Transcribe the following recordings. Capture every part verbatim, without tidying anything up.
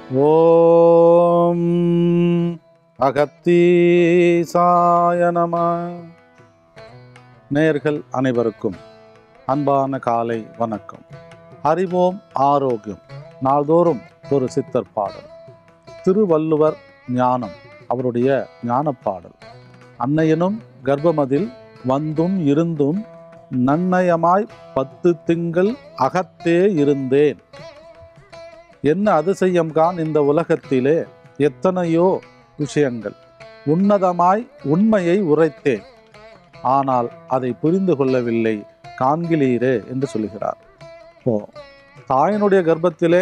ஓம் அகத்தீசாய நம. நேயர்கள் அனைவருக்கும் அன்பான காலை வணக்கம். அறிவோம் ஆரோக்கியம். நாள்தோறும் ஒரு சித்தர் பாடல். திருவள்ளுவர் ஞானம், அவருடைய ஞான பாடல். அன்னையனும் கர்ப்பமதில் வந்தும் இருந்தும் நன்னயமாய் பத்து திங்கள் அகத்தே இருந்தேன். என்ன அதிசயம்கான் இந்த உலகத்திலே எத்தனையோ விஷயங்கள். உன்னதமாய் உண்மையை உரைத்தேன், ஆனால் அதை புரிந்து கொள்ளவில்லை காண்கிலீரே என்று சொல்கிறார். இப்போ தாயினுடைய கர்ப்பத்திலே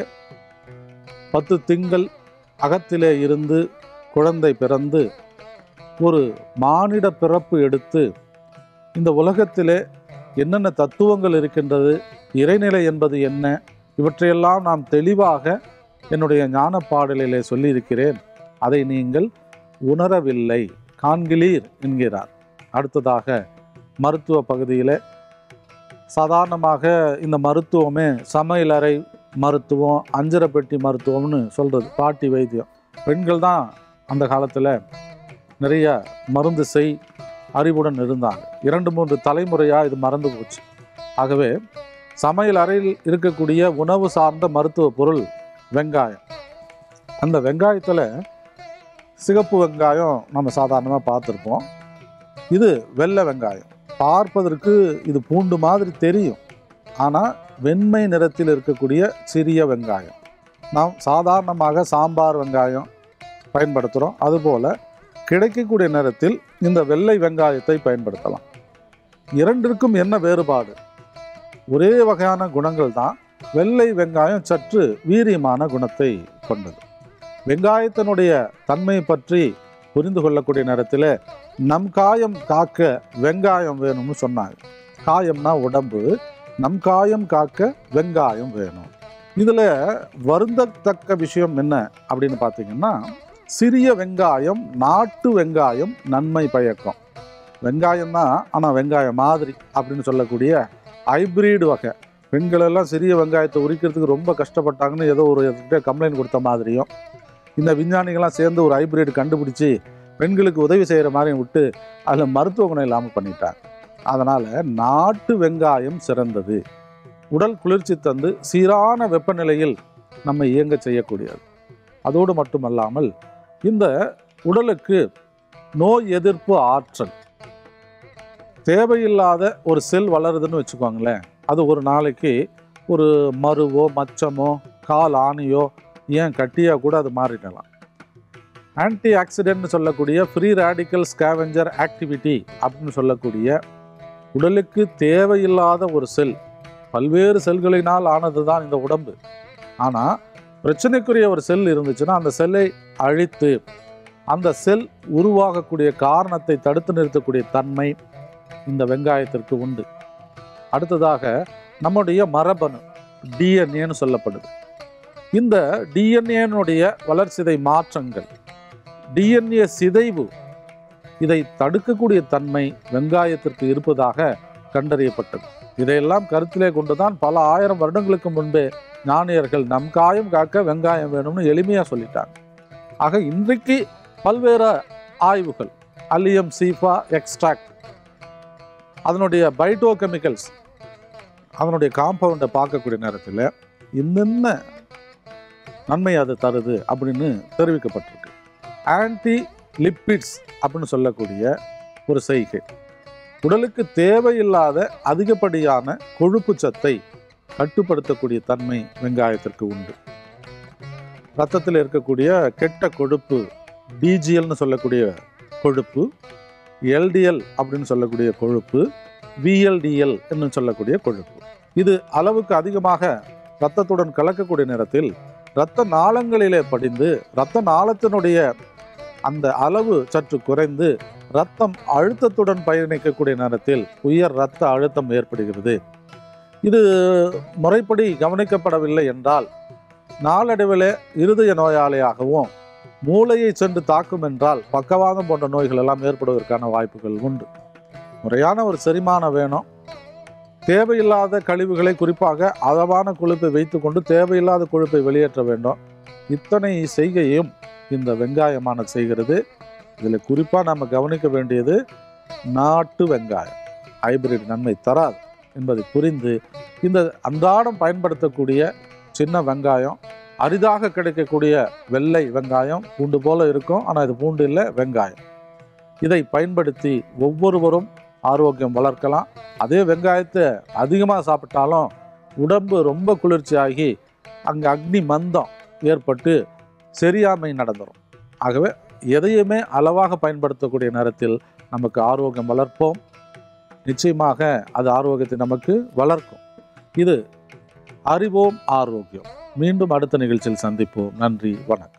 பத்து திங்கள் அகத்திலே இருந்து குழந்தை பிறந்து ஒரு மானிட பிறப்பு எடுத்து இந்த உலகத்திலே என்னென்ன தத்துவங்கள் இருக்கின்றது, இறைநிலை என்பது என்ன, இவற்றையெல்லாம் நாம் தெளிவாக என்னுடைய ஞான பாடலிலே சொல்லியிருக்கிறேன். அதை நீங்கள் உணரவில்லை காண்கிலீர் என்கிறார். அடுத்ததாக மருத்துவ பகுதியில் சாதாரணமாக இந்த மருத்துவமே சமையலறை மருத்துவம், அஞ்சரை பெட்டி மருத்துவம்னு சொல்கிறது. பாட்டி வைத்தியம். பெண்கள் தான் அந்த காலத்தில் நிறைய மருந்து செய் அறிவுடன் இருந்தாங்க. இரண்டு மூன்று தலைமுறையாக இது மறந்து போச்சு. ஆகவே சமையல் அறையில் இருக்கக்கூடிய உணவு சார்ந்த மருத்துவ பொருள் வெங்காயம். அந்த வெங்காயத்தில் சிகப்பு வெங்காயம் நம்ம சாதாரணமாக பார்த்துருப்போம். இது வெள்ளை வெங்காயம். பார்ப்பதற்கு இது பூண்டு மாதிரி தெரியும், ஆனால் வெண்மை நிறத்தில் இருக்கக்கூடிய சிறிய வெங்காயம். நாம் சாதாரணமாக சாம்பார் வெங்காயம் பயன்படுத்துகிறோம். அதுபோல் கிடைக்கக்கூடிய நேரத்தில் இந்த வெள்ளை வெங்காயத்தை பயன்படுத்தலாம். இரண்டிற்கும் என்ன வேறுபாடு? ஒரே வகையான குணங்கள் தான். வெள்ளை வெங்காயம் சற்று வீரியமான குணத்தை கொண்டது. வெங்காயத்தினுடைய தன்மை பற்றி புரிந்து கொள்ளக்கூடிய நேரத்தில் நம் காயம் காக்க வெங்காயம் வேணும்னு சொன்னாங்க. காயம்னா உடம்பு, நம் காயம் காக்க வெங்காயம் வேணும். இதில் வருந்தத்தக்க விஷயம் என்ன அப்படின்னு பார்த்தீங்கன்னா, சிறிய வெங்காயம் நாட்டு வெங்காயம் நன்மை பயக்கும். வெங்காயம் தான், ஆனால் வெங்காயம் மாதிரி அப்படின்னு சொல்லக்கூடிய ஹைப்ரிட் வகை. பெண்கள் எல்லாம் சிறிய வெங்காயத்தை உரிக்கிறதுக்கு ரொம்ப கஷ்டப்பட்டாங்கன்னு ஏதோ ஒரு கம்ப்ளைண்ட் கொடுத்த மாதிரியும், இந்த விஞ்ஞானிகள்லாம் சேர்ந்து ஒரு ஹைப்ரிட் கண்டுபிடிச்சி பெண்களுக்கு உதவி செய்கிற மாதிரி விட்டு அதில் மருத்துவ குணம் இல்லாமல் பண்ணிட்டாங்க. அதனால் நாட்டு வெங்காயம் சிறந்தது. உடல் குளிர்ச்சி தந்து சீரான வெப்பநிலையில் நம்ம இயங்க செய்யக்கூடியது. அதோடு மட்டுமல்லாமல் இந்த உடலுக்கு நோய் எதிர்ப்பு ஆற்றல். தேவையில்லாத ஒரு செல் வளருதுன்னு வச்சுக்கோங்களேன், அது ஒரு நாளைக்கு ஒரு மருவோ மச்சமோ கால் ஆணியோ ஏன் கட்டியாக கூட அது மாறிடலாம். ஆன்டி ஆக்சிடென்ட்னு சொல்லக்கூடிய ஃப்ரீ ரேடிக்கல் ஸ்கேவெஞ்சர் ஆக்டிவிட்டி அப்படின்னு சொல்லக்கூடிய உடலுக்கு தேவையில்லாத ஒரு செல். பல்வேறு செல்களினால் ஆனது தான் இந்த உடம்பு. ஆனால் பிரச்சனைக்குரிய ஒரு செல் இருந்துச்சுன்னா அந்த செல்லை அழித்து அந்த செல் உருவாகக்கூடிய காரணத்தை தடுத்து நிறுத்தக்கூடிய தன்மை இந்த வெங்காயத்திற்கு உண்டு. அடுத்ததாக நம்முடைய மரபணு டிஎன்ஏன்னு சொல்லப்படுது. இந்த டிஎன்ஏனுடைய வளர்சிதை மாற்றங்கள், டிஎன்ஏ சிதைவு, இதை தடுக்கக்கூடிய தன்மை வெங்காயத்திற்கு இருப்பதாக கண்டறியப்பட்டது. இதையெல்லாம் கருத்திலே கொண்டுதான் பல ஆயிரம் வருடங்களுக்கு முன்பே ஞானியர்கள் நம் காயம் காக்க வெங்காயம் வேணும்னு எளிமையாக சொல்லிட்டாங்க. ஆக இன்றைக்கு பல்வேறு ஆய்வுகள், அல்லியம் சீஃபா எக்ஸ்ட்ராக்ட், அதனுடைய பைட்டோகெமிக்கல்ஸ், அதனுடைய காம்பவுண்டை பார்க்கக்கூடிய நேரத்தில் என்னென்ன நன்மை அது தருது அப்படின்னு தெரிவிக்கப்பட்டிருக்கு. ஆன்டி லிப்பிட்ஸ் அப்படின்னு சொல்லக்கூடிய ஒரு செய்கை உடலுக்கு தேவையில்லாத அதிகப்படியான கொழுப்பு சத்தை கட்டுப்படுத்தக்கூடிய தன்மை வெங்காயத்திற்கு உண்டு. இரத்தத்தில் இருக்கக்கூடிய கெட்ட கொழுப்பு பிஜிஎல்னு சொல்லக்கூடிய கொழுப்பு, எல்டிஎல் அப்படின்னு சொல்லக்கூடிய கொழுப்பு, விஎல்டிஎல் என்று சொல்லக்கூடிய கொழுப்பு, இது அளவுக்கு அதிகமாக இரத்தத்துடன் கலக்கக்கூடிய நேரத்தில் இரத்த நாளங்களிலே படிந்து இரத்த நாளத்தினுடைய அந்த அளவு சற்று குறைந்து இரத்தம் அழுத்தத்துடன் பயணிக்கக்கூடிய நேரத்தில் உயர் இரத்த அழுத்தம் ஏற்படுகிறது. இது முறைப்படி கவனிக்கப்படவில்லை என்றால் நாளடைவில் இருதய நோயாளியாகவும் மூளையை சென்று தாக்கும் என்றால் பக்கவாதம் போன்ற நோய்கள் எல்லாம் ஏற்படுவதற்கான வாய்ப்புகள் உண்டு. முறையான ஒரு செரிமானம் வேணும். தேவையில்லாத கழிவுகளை, குறிப்பாக அளவான கொழுப்பை வைத்து கொண்டு தேவையில்லாத கொழுப்பை வெளியேற்ற வேண்டும். இத்தனை செய்கையும் இந்த வெங்காயமானது செய்கிறது. இதில் குறிப்பாக நம்ம கவனிக்க வேண்டியது நாட்டு வெங்காயம் ஹைபிரிட் நன்மை தராது என்பதை புரிந்து இந்த அன்றாடம் பயன்படுத்தக்கூடிய சின்ன வெங்காயம், அரிதாக கிடைக்கக்கூடிய வெள்ளை வெங்காயம் பூண்டு போல இருக்கும், ஆனால் இது பூண்டு இல்லை, வெங்காயம். இதை பயன்படுத்தி ஒவ்வொருவரும் ஆரோக்கியம் வளர்க்கலாம். அதே வெங்காயத்தை அதிகமாக சாப்பிட்டாலும் உடம்பு ரொம்ப குளிர்ச்சியாகி அங்கே அக்னி மந்தம் ஏற்பட்டு சரியாமை நடந்துடும். ஆகவே எதையுமே அளவாக பயன்படுத்தக்கூடிய நேரத்தில் நமக்கு ஆரோக்கியம் வளர்ப்போம். நிச்சயமாக அது ஆரோக்கியத்தை நமக்கு வளர்க்கும். இது அறிவோம் ஆரோக்கியம். மீண்டும் அடுத்த நிகழ்ச்சியில் சந்திப்போம். நன்றி, வணக்கம்.